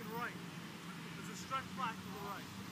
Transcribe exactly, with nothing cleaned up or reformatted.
looking right. There's a stretch flat to the right.